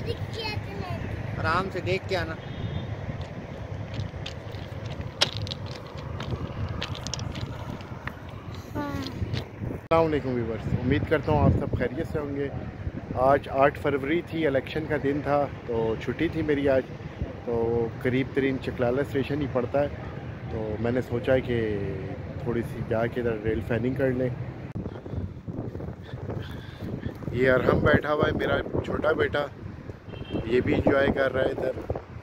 आराम से देख के आना। अस्सलामुअलैकुम व्यूअर्स, उम्मीद करता हूँ आप सब खैरियत से होंगे। आज 8 फरवरी थी, इलेक्शन का दिन था, तो छुट्टी थी मेरी आज। तो करीब तरीन चकलाला स्टेशन ही पड़ता है, तो मैंने सोचा कि थोड़ी सी जाके इधर रेल फैनिंग कर लें। ये अरहम बैठा हुआ है, मेरा छोटा बेटा, ये भी इंजॉय कर रहा है इधर।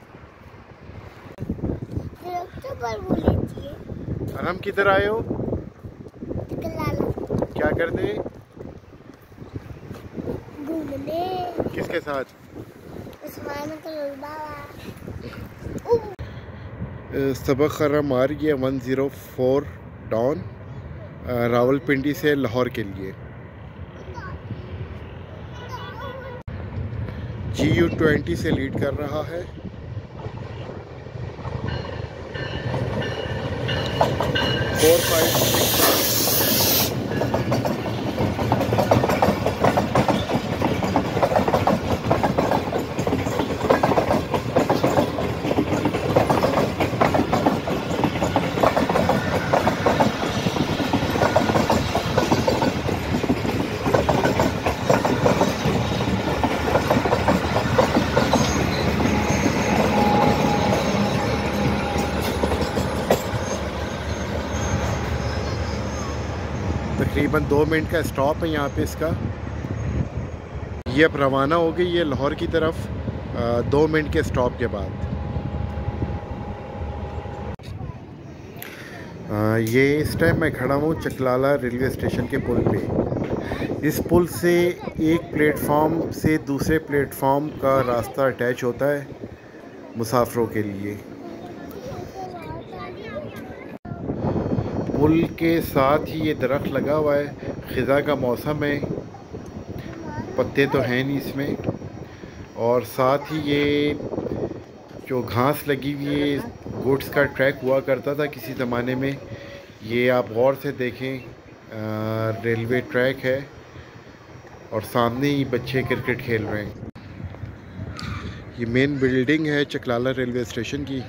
अरहम किधर आए हो? क्या करने? घूमने। किसके साथ? सबक खरम आ रही है 104 डाउन रावलपिंडी से लाहौर के लिए। GU20 से लीड कर रहा है। 4, 5, 6 तकरीबन 2 मिनट का स्टॉप है यहाँ पे इसका। ये अब रवाना हो गई है लाहौर की तरफ 2 मिनट के स्टॉप के बाद। ये इस टाइम मैं खड़ा हूँ चकलाला रेलवे स्टेशन के पुल पे। इस पुल से एक प्लेटफॉर्म से दूसरे प्लेटफॉर्म का रास्ता अटैच होता है मुसाफिरों के लिए। पुल के साथ ही ये दरख्त लगा हुआ है, ख़िज़ा का मौसम है, पत्ते तो हैं नहीं इसमें, और साथ ही ये जो घास लगी हुई है गुड्स का ट्रैक हुआ करता था किसी ज़माने में। ये आप गौर से देखें, रेलवे ट्रैक है और सामने ही बच्चे क्रिकेट खेल रहे हैं। ये मेन बिल्डिंग है चकलाला रेलवे स्टेशन की।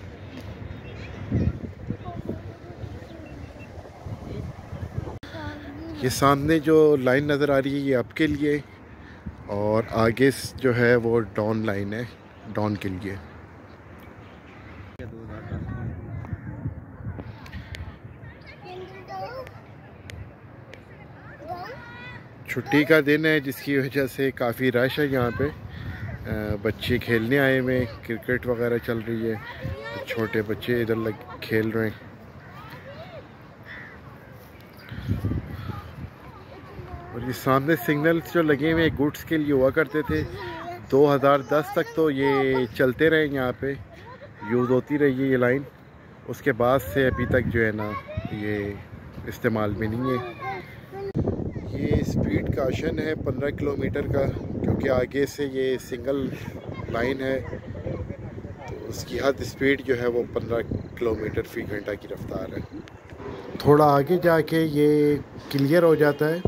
ये सामने जो लाइन नज़र आ रही है ये अप के लिए, और आगे जो है वो डाउन लाइन है, डाउन के लिए। छुट्टी का दिन है जिसकी वजह से काफ़ी रश है यहाँ पे। बच्चे खेलने आए हुए, क्रिकेट वगैरह चल रही है, छोटे बच्चे इधर खेल रहे हैं। और ये सामने सिग्नल्स जो लगे हुए गुड्स के लिए हुआ करते थे, 2010 तक तो ये चलते रहे, यहाँ पे यूज़ होती रही है ये लाइन। उसके बाद से अभी तक जो है ना ये इस्तेमाल में नहीं है। ये स्पीड काशन है 15 किलोमीटर का, क्योंकि आगे से ये सिंगल लाइन है, तो उसकी हद स्पीड जो है वो 15 किलोमीटर फ़ी घंटा की रफ्तार है। थोड़ा आगे जाके ये क्लियर हो जाता है।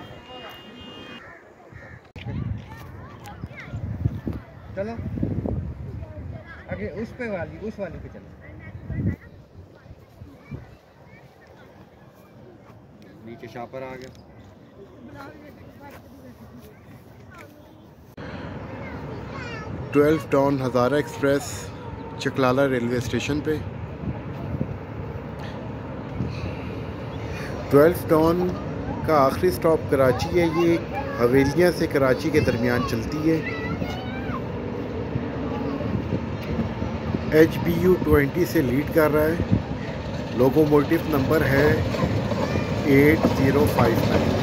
चलो आगे उस वाली पे चलो। नीचे शापर आ गया। Twelve down Hazara express Chaklala railway station पे। 12 टाउन का आखिरी स्टॉप कराची है। ये हवेलियाँ से कराची के दरमियान चलती है। HBU20 से लीड कर रहा है। लोकोमोटिव नंबर है 8059।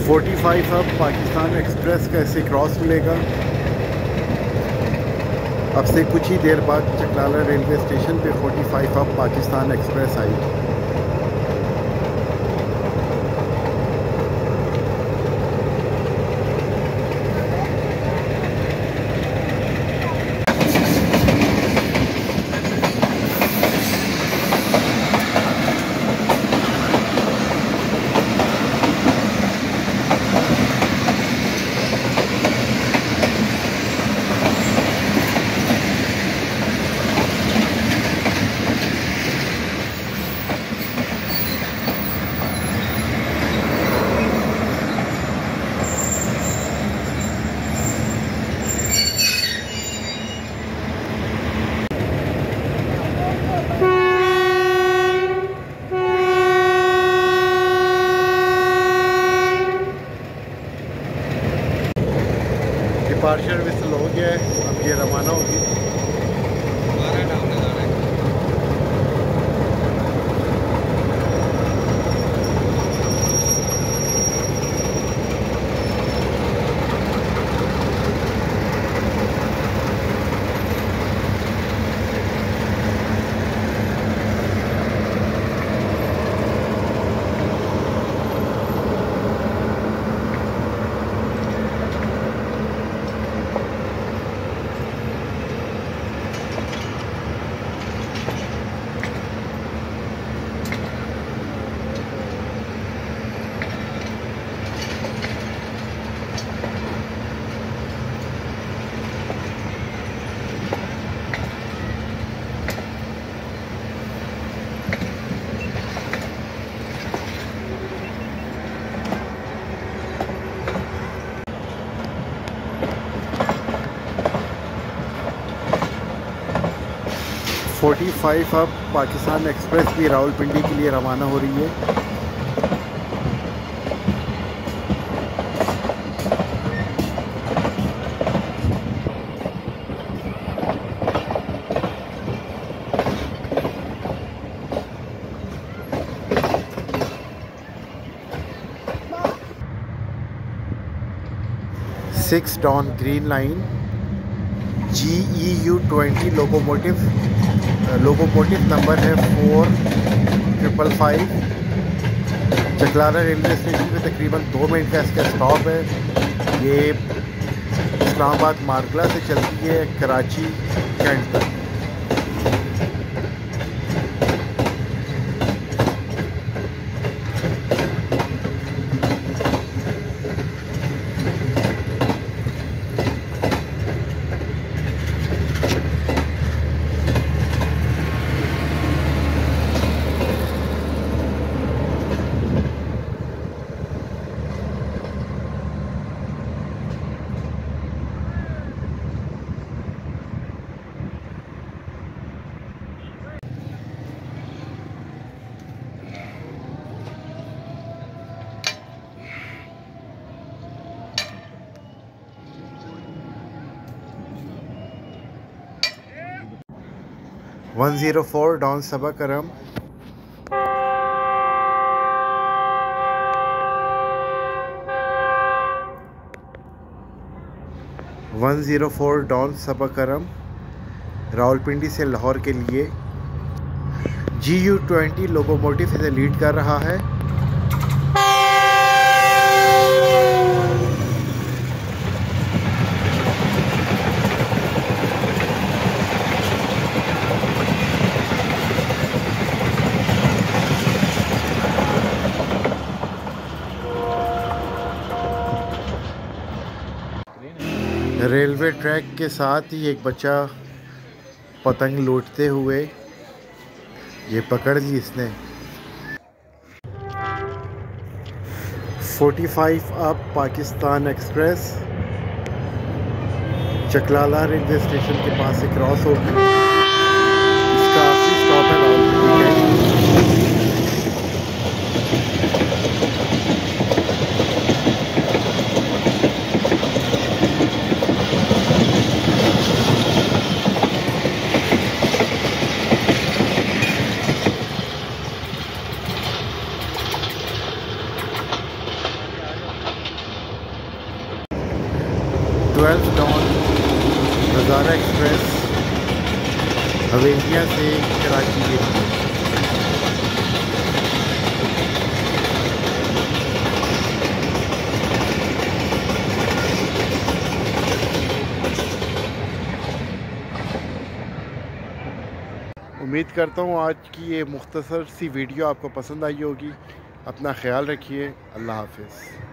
45 अब पाकिस्तान एक्सप्रेस का ऐसे क्रॉस मिलेगा। अब से कुछ ही देर बाद चकलाला रेलवे स्टेशन पे 45 अब पाकिस्तान एक्सप्रेस आई। डिपार्चर विसल हो गया है, अब ये रवाना होगी। फोर्टी 45 अब पाकिस्तान एक्सप्रेस भी रावलपिंडी के लिए रवाना हो रही है। Six down green line GEU20 locomotive number है 4555। चकलाला रेलवे स्टेशन पे तकरीबन 2 मिनट का इसका स्टॉप है। ये इस्लामाबाद मार्गला से चलती है कराची कैंट तक। One 104 down Subak Kharam. One 104 down Subak करम रावलपिंडी से लाहौर के लिए GU20 लोकोमोटिव इसे लीड कर रहा है। रेलवे ट्रैक के साथ ही एक बच्चा पतंग लूटते हुए ये पकड़ ली इसने। 45 अब Pakistan express Chaklala railway station के पास से क्रॉस होगी। इसका आखिरी स्टॉप है रावलपिंडी। नज़ारा एक्सप्रेस हवेलियाँ से कराची के लिए। उम्मीद करता हूँ आज की ये मुख्तसर सी वीडियो आपको पसंद आई होगी। अपना ख्याल रखिए। अल्लाह हाफ़िज़।